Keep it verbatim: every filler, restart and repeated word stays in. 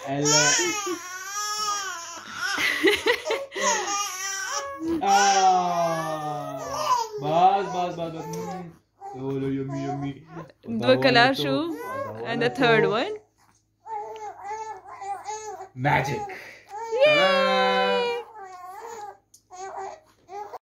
بس بس بس بس. Oh, yummy, yummy. دو كلاشو. And the third one. Magic.